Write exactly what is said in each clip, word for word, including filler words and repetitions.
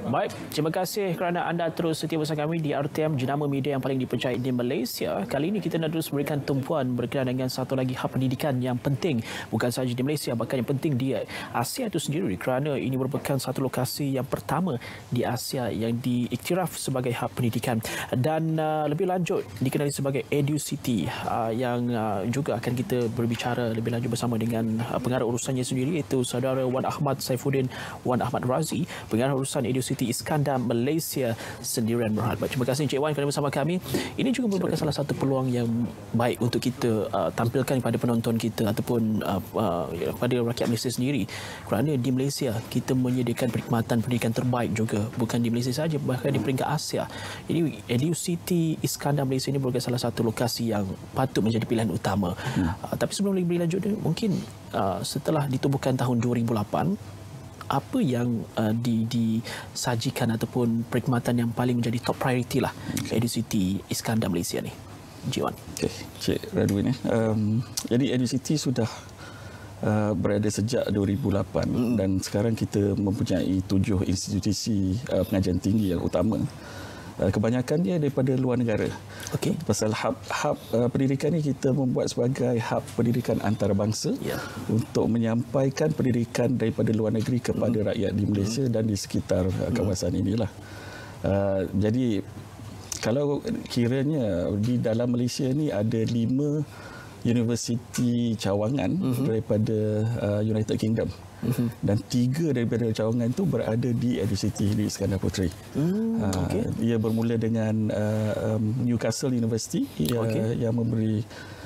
Baik, terima kasih kerana anda terus setia bersama kami di R T M, jenama media yang paling dipercayai di Malaysia. Kali ini kita nak terus berikan tumpuan berkenaan dengan satu lagi hub pendidikan yang penting, bukan sahaja di Malaysia, bahkan yang penting di Asia itu sendiri, kerana ini merupakan satu lokasi yang pertama di Asia yang diiktiraf sebagai hub pendidikan dan uh, lebih lanjut dikenali sebagai EduCity, uh, yang uh, juga akan kita berbicara lebih lanjut bersama dengan uh, pengarah urusannya sendiri, iaitu saudara Wan Ahmad Saifuddin Wan Ahmad Razi, pengarah urusan EduCity Iskandar Malaysia sendirian berhad. Terima kasih Encik Wan kerana bersama kami. Ini juga merupakan salah satu peluang yang baik untuk kita uh, tampilkan kepada penonton kita ataupun uh, uh, kepada rakyat Malaysia sendiri, kerana di Malaysia kita menyediakan perkhidmatan pendidikan terbaik juga, bukan di Malaysia saja, bahkan di peringkat Asia. Jadi EduCity Iskandar Malaysia ini merupakan salah satu lokasi yang patut menjadi pilihan utama. Hmm. Uh, tapi sebelum lebih lanjut, mungkin uh, setelah ditubuhkan tahun dua ribu lapan, apa yang uh, di, disajikan ataupun perkhidmatan yang paling menjadi top priority lah okay. EduCity Iskandar Malaysia ni, Encik Wan? Okey, Cik Radwin. Eh. Um, jadi EduCity sudah uh, berada sejak dua ribu lapan hmm. dan sekarang kita mempunyai tujuh institusi uh, pengajian tinggi yang utama. Uh, kebanyakan dia daripada luar negara. Okey. Pasal hub, hub uh, pendidikan ni kita membuat sebagai hub pendidikan antarabangsa yeah. untuk menyampaikan pendidikan daripada luar negeri kepada mm. rakyat di Malaysia mm. dan di sekitar uh, kawasan mm. inilah. Uh, jadi kalau kiranya di dalam Malaysia ni ada lima universiti cawangan mm-hmm. daripada uh, United Kingdom. Mm-hmm. Dan tiga daripada cawangan itu berada di EduCity di Iskandar Puteri. Mm, okay. uh, ia bermula dengan uh, um, Newcastle University yang, okay. yang memberi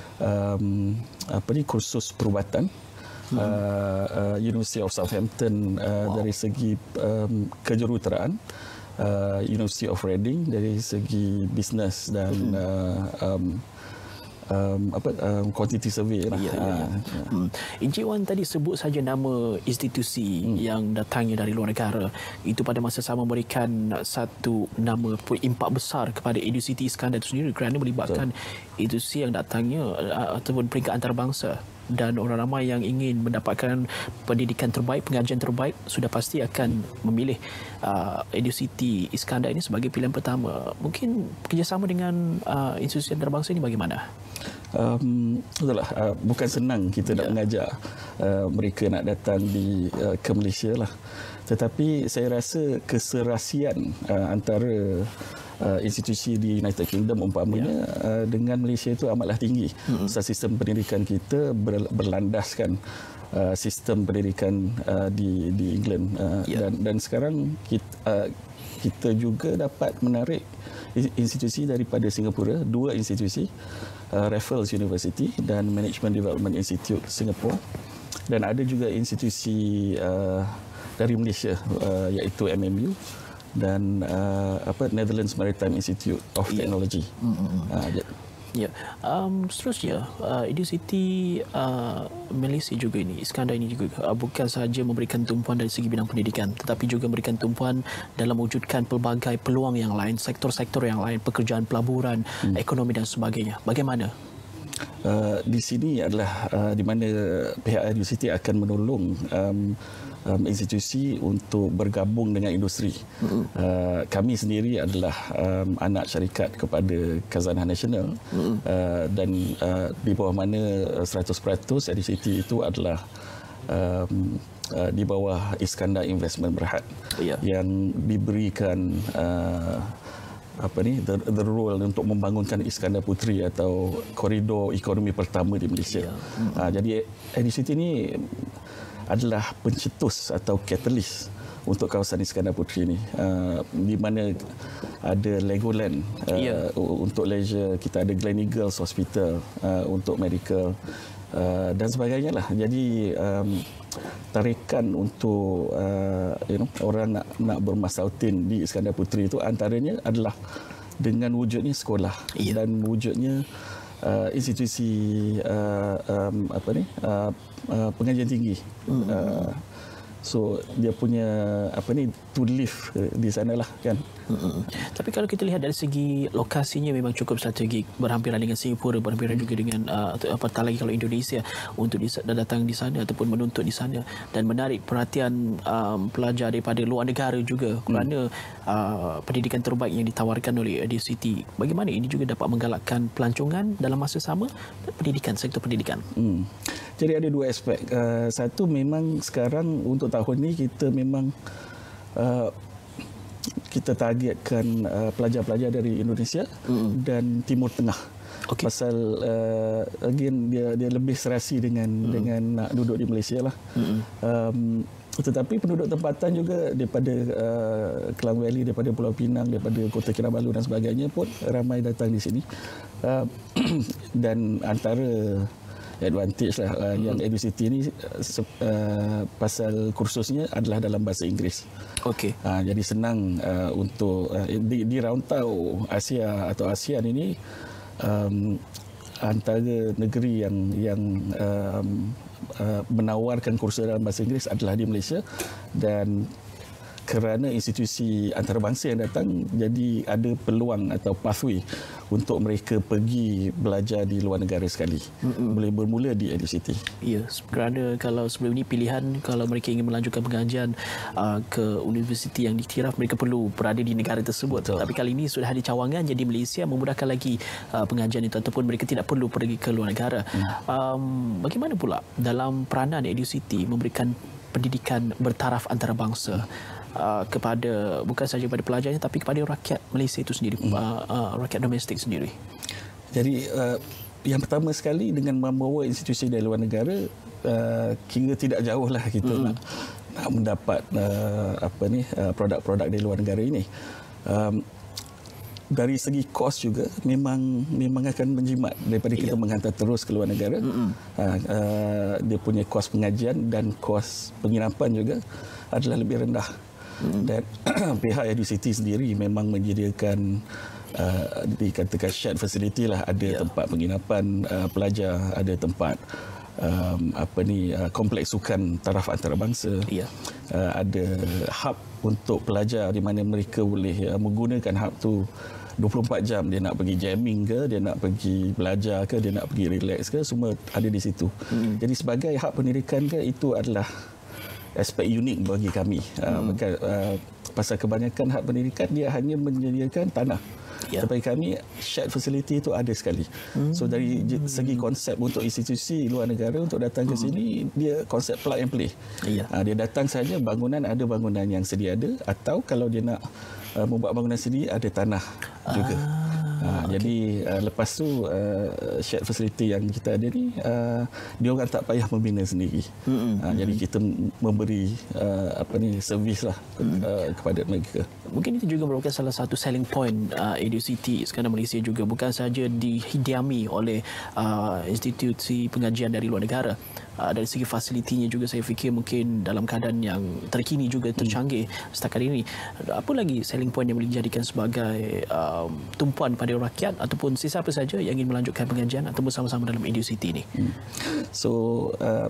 um, apa ni kursus perubatan. Mm. Uh, uh, University of Southampton uh, wow. dari segi um, kejuruteraan. Uh, University of Reading dari segi bisnes dan mm. uh, um, Um, apa um, quantity survey lah. Ya, ya, ya. Hmm. Encik Wan tadi sebut saja nama institusi hmm. yang datangnya dari luar negara. Itu pada masa sama memberikan satu nama impak besar kepada EduCity Iskandar itu sendiri, kerana melibatkan so. institusi yang datangnya ataupun peringkat antarabangsa. Dan orang ramai yang ingin mendapatkan pendidikan terbaik, pengajian terbaik, sudah pasti akan memilih uh, EduCity Iskandar ini sebagai pilihan pertama. Mungkin kerjasama dengan uh, institusi antarabangsa ini bagaimana? Um, itulah, uh, bukan senang kita yeah. nak mengajak uh, mereka nak datang di uh, ke Malaysia lah. Tetapi saya rasa keserasian uh, antara Uh, institusi di United Kingdom umpamanya yeah. uh, dengan Malaysia itu amatlah tinggi. Mm-hmm. So, sistem pendidikan kita ber, berlandaskan uh, sistem pendidikan uh, di di England uh, yeah. dan dan sekarang kita, uh, kita juga dapat menarik institusi daripada Singapura, dua institusi, uh, Raffles University dan Management Development Institute Singapore, dan ada juga institusi uh, dari Malaysia uh, iaitu M M U dan uh, apa Netherlands Maritime Institute of Technology. Yeah. Mm-hmm. Uh, ya. Yeah. Um, seterusnya, uh, EduCity uh, Malaysia juga ini, Iskandar ini juga uh, bukan sahaja memberikan tumpuan dari segi bidang pendidikan, tetapi juga memberikan tumpuan dalam mewujudkan pelbagai peluang yang lain, sektor-sektor yang lain, pekerjaan pelaburan, hmm. ekonomi dan sebagainya. Bagaimana? Uh, di sini adalah uh, di mana pihak EduCity akan menolong um, um, institusi untuk bergabung dengan industri. Mm-hmm. Uh, kami sendiri adalah um, anak syarikat kepada Khazanah Nasional, mm-hmm. uh, dan uh, di bawah mana seratus peratus EduCity itu adalah um, uh, di bawah Iskandar Investment Berhad, yeah. yang diberikan uh, apa ni the, the role untuk membangunkan Iskandar Puteri atau koridor ekonomi pertama di Malaysia. Yeah. Mm-hmm. Uh, jadi EduCity ini adalah pencetus atau katalis untuk kawasan Iskandar Puteri ini, uh, di mana ada Legoland uh, yeah. untuk leisure, kita ada Gleneagles Hospital uh, untuk medical uh, dan sebagainya lah. Jadi um, tarikan untuk uh, you know, orang nak, nak bermasautin di Iskandar Puteri itu antaranya adalah dengan wujudnya sekolah yeah. dan wujudnya uh, institusi uh, um, apa ni uh, uh, pengajian tinggi. Mm-hmm. uh, So dia punya apa ni to live di sanalah kan. Mm-hmm. Tapi kalau kita lihat dari segi lokasinya memang cukup strategik, berhampiran dengan Singapura, berhampiran juga dengan uh, apatah lagi kalau Indonesia untuk dis- datang di sana ataupun menuntut di sana, dan menarik perhatian um, pelajar daripada luar negara juga kerana hmm. uh, pendidikan terbaik yang ditawarkan oleh EduCity. Bagaimana ini juga dapat menggalakkan pelancongan dalam masa sama pendidikan, sektor pendidikan? Hmm. Jadi ada dua aspek. Uh, satu memang sekarang untuk tahun ni kita memang uh, kita targetkan uh, pelajar-pelajar dari Indonesia mm-hmm. dan Timur Tengah. Okay. Pasal uh, again dia dia lebih serasi dengan mm-hmm. dengan nak duduk di Malaysia lah. Mm-hmm. Um, tetapi penduduk tempatan juga daripada uh, Klang Valley, daripada Pulau Pinang, daripada Kota Kinabalu dan sebagainya pun ramai datang di sini. Uh, dan antara advantage lah uh, yang EduCity ni uh, pasal kursusnya adalah dalam bahasa Inggeris. Okey. Uh, jadi senang uh, untuk uh, di, di rantau Asia atau ASEAN ini um, antara negeri yang yang um, uh, menawarkan kursus dalam bahasa Inggeris adalah di Malaysia, dan kerana institusi antarabangsa yang datang, jadi ada peluang atau pathway untuk mereka pergi belajar di luar negara sekali. Mm-mm. Boleh bermula di EduCity. Ya, kerana kalau sebelum ini pilihan, kalau mereka ingin melanjutkan pengajian uh, ke universiti yang diktiraf, mereka perlu berada di negara tersebut. Betul. Tapi kali ini sudah ada cawangan, jadi Malaysia memudahkan lagi uh, pengajian itu, ataupun mereka tidak perlu pergi ke luar negara. Mm. Um, bagaimana pula dalam peranan EduCity memberikan pendidikan bertaraf antarabangsa Uh, kepada bukan sahaja kepada pelajarnya tapi kepada rakyat Malaysia itu sendiri, hmm. uh, uh, rakyat domestik sendiri. Jadi uh, yang pertama sekali dengan membawa institusi dari luar negara, uh, kira tidak jauh lah kita hmm. nak, nak mendapat uh, apa ni uh, produk-produk dari luar negara ini. Um, dari segi kos juga memang memang akan menjimat daripada kita yeah. menghantar terus ke luar negara. Mm-hmm. Uh, uh, dia punya kos pengajian dan kos penginapan juga adalah lebih rendah. Mm-hmm. Dan pihak EduCity sendiri memang menyediakan uh, dikatakan shared facility lah, ada yeah. tempat penginapan uh, pelajar, ada tempat um, apa ni uh, kompleks sukan taraf antarabangsa. Yeah. Uh, ada hub untuk pelajar di mana mereka boleh uh, menggunakan hub tu dua puluh empat jam. Dia nak pergi jamming ke, dia nak pergi belajar ke, dia nak pergi relax ke, semua ada di situ. Hmm. Jadi sebagai hub pendidikan ke, itu adalah aspek unik bagi kami. Hmm. Uh, uh, pasal kebanyakan hub pendidikan dia hanya menyediakan tanah. Ya. Tapi kami shared facility itu ada sekali. Hmm. So dari segi konsep untuk institusi luar negara untuk datang ke sini, hmm. dia konsep plug and play. Ya. Uh, dia datang saja, bangunan ada bangunan yang sedia ada, atau kalau dia nak uh, membuat bangunan sendiri, ada tanah ah. juga. Uh, okay. Jadi uh, lepas tu uh, shared facility yang kita ada ni, uh, dia orang tak payah membina sendiri. Mm-hmm. Uh, jadi kita memberi uh, apa ni servis lah mm-hmm. uh, kepada mereka. Mungkin itu juga merupakan salah satu selling point uh, EduCity sekarang Malaysia juga, bukan saja dihidiami oleh uh, institusi pengajian dari luar negara. Uh, dari segi fasilitinya juga saya fikir mungkin dalam keadaan yang terkini juga, tercanggih hmm. setakat ini. Apa lagi selling point yang boleh dijadikan sebagai um, tumpuan pada rakyat ataupun sesiapa saja yang ingin melanjutkan pengajian atau bersama-sama dalam EduCity ini? Hmm. So uh,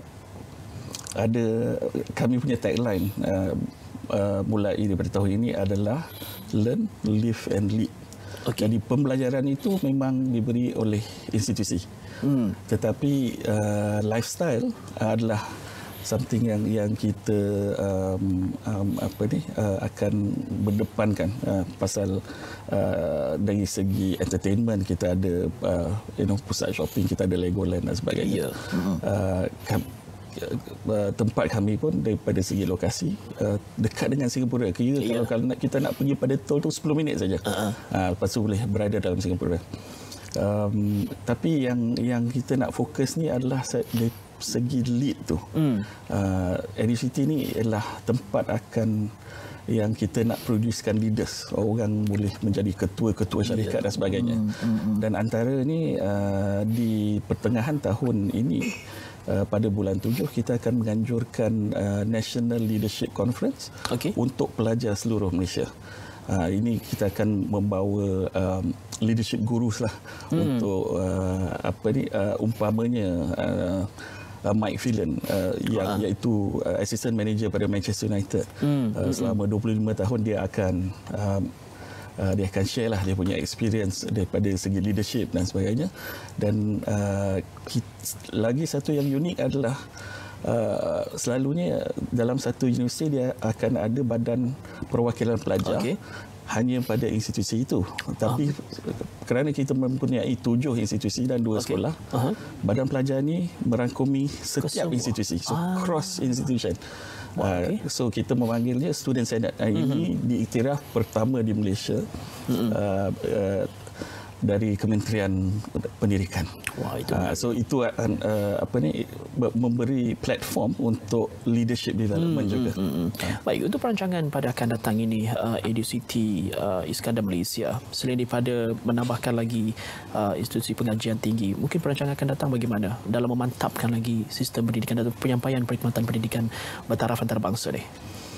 ada kami punya tagline uh, uh, mulai daripada tahun ini adalah learn, live and lead. Okay. Jadi pembelajaran itu memang diberi oleh institusi. Hmm. Tetapi uh, lifestyle adalah something yang yang kita um, um, apa ni uh, akan berdepankan uh, pasal uh, dari segi entertainment kita ada uh, you know pusat shopping, kita ada Legoland dan sebagainya. Yeah. Uh-huh. Uh, kam- uh, tempat kami pun daripada segi lokasi uh, dekat dengan Singapura. Kira yeah. kalau, kalau nak, kita nak pergi pada tol tu sepuluh minit saja. Uh-huh. Uh, lepas tu boleh berada dalam Singapura. Um, tapi yang yang kita nak fokus ni adalah dari segi lead tu. Mm. Uh, EduCity ni adalah tempat akan yang kita nak producekan leaders, orang boleh menjadi ketua-ketua syarikat yeah. dan sebagainya. Mm, mm, mm. Dan antara ni uh, di pertengahan tahun ini uh, pada bulan tujuh kita akan menganjurkan uh, National Leadership Conference okay. untuk pelajar seluruh Malaysia. Uh, ini kita akan membawa um, leadership gurus lah hmm. untuk uh, apa ni uh, umpamanya uh, uh, Mike Phelan uh, yang uh. iaitu uh, assistant manager pada Manchester United. Hmm. Uh, selama dua puluh lima tahun dia akan uh, uh, dia akan share lah dia punya experience daripada segi leadership dan sebagainya. Dan uh, kita, lagi satu yang unik adalah uh, selalunya dalam satu universiti dia akan ada badan perwakilan pelajar. Okay. Hanya pada institusi itu. Tapi oh. kerana kita mempunyai tujuh institusi dan dua okay. sekolah, uh-huh. badan pelajar ini merangkumi setiap Kesemua. institusi. So ah. cross institution. Okay. Uh, so kita memanggilnya student senate. Uh, uh-huh. Ini diiktiraf pertama di Malaysia. Uh-huh. Uh, uh, dari Kementerian Pendidikan. Wah, itu uh, so itu uh, uh, apa ni memberi platform untuk leadership development hmm, juga. Hmm, hmm. Uh. Baik, untuk perancangan pada akan datang ini uh, EduCity uh, Iskandar Malaysia, selain daripada menambahkan lagi uh, institusi pengajian tinggi, mungkin perancangan akan datang bagaimana dalam memantapkan lagi sistem pendidikan atau penyampaian perkhidmatan pendidikan bertaraf antarabangsa ni?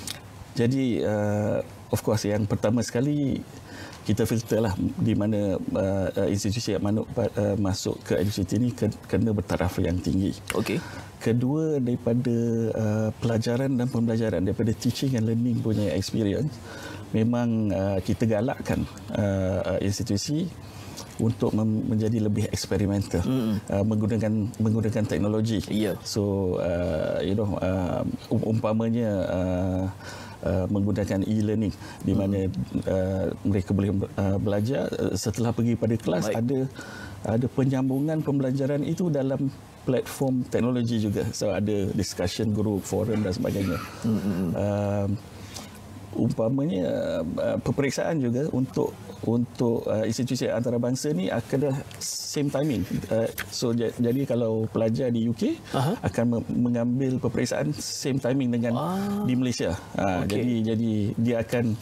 Jadi uh, of course yang pertama sekali kita filterlah di mana uh, institusi yang manuk, uh, masuk ke EduCity ini kena bertaraf yang tinggi. Okey. Kedua, daripada uh, pelajaran dan pembelajaran, daripada teaching and learning punya experience, memang uh, kita galakkan uh, institusi untuk menjadi lebih eksperimental, mm-hmm. uh, menggunakan menggunakan teknologi. Yeah. So uh, you know uh, umpamanya uh, Uh, menggunakan e-learning di mana uh, mereka boleh uh, belajar uh, setelah pergi pada kelas. Baik. ada ada penyambungan pembelajaran itu dalam platform teknologi juga. So ada discussion group, forum dan sebagainya. Mm-hmm. Uh, umpamanya uh, peperiksaan juga untuk untuk uh, institusi antarabangsa ni akan same timing. Uh, so j- jadi kalau pelajar di U K uh-huh. akan mengambil peperiksaan same timing dengan ah. di Malaysia. Uh, okay. Jadi jadi dia akan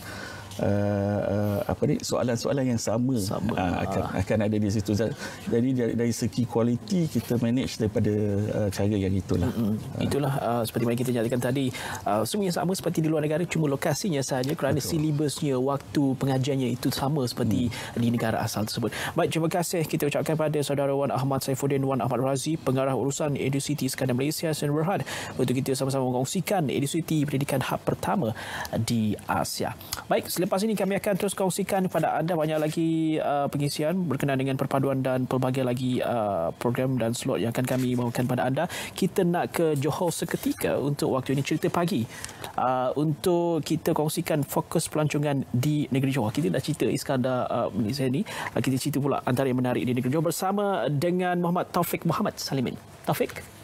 Uh, uh, apa ni soalan-soalan yang sama, sama. Uh, akan akan ada di situ. Jadi dari, dari segi kualiti kita manage daripada uh, cara yang itulah. Mm-hmm. Uh. Itulah uh, seperti mana kita nyatakan tadi, uh, semua yang sama seperti di luar negara, cuma lokasinya sahaja kerana Betul. silibusnya, waktu pengajiannya itu sama seperti hmm. di negara asal tersebut. Baik, terima kasih kita ucapkan pada saudara Wan Ahmad Saifuddin Wan Ahmad Razi, pengarah urusan EduCity Iskandar Malaysia Sdn Bhd, untuk kita sama-sama mengkongsikan EduCity pendidikan hub pertama di Asia. Baik, lepas ini kami akan terus kongsikan kepada anda banyak lagi uh, pengisian berkenaan dengan perpaduan dan pelbagai lagi uh, program dan slot yang akan kami bawakan pada anda. Kita nak ke Johor seketika untuk waktu ini cerita pagi uh, untuk kita kongsikan fokus pelancongan di negeri Johor. Kita dah cerita Iskandar uh, Malaysia ni, uh, kita cerita pula antara yang menarik di negeri Johor bersama dengan Muhammad Taufik Muhammad Salimin. Taufik.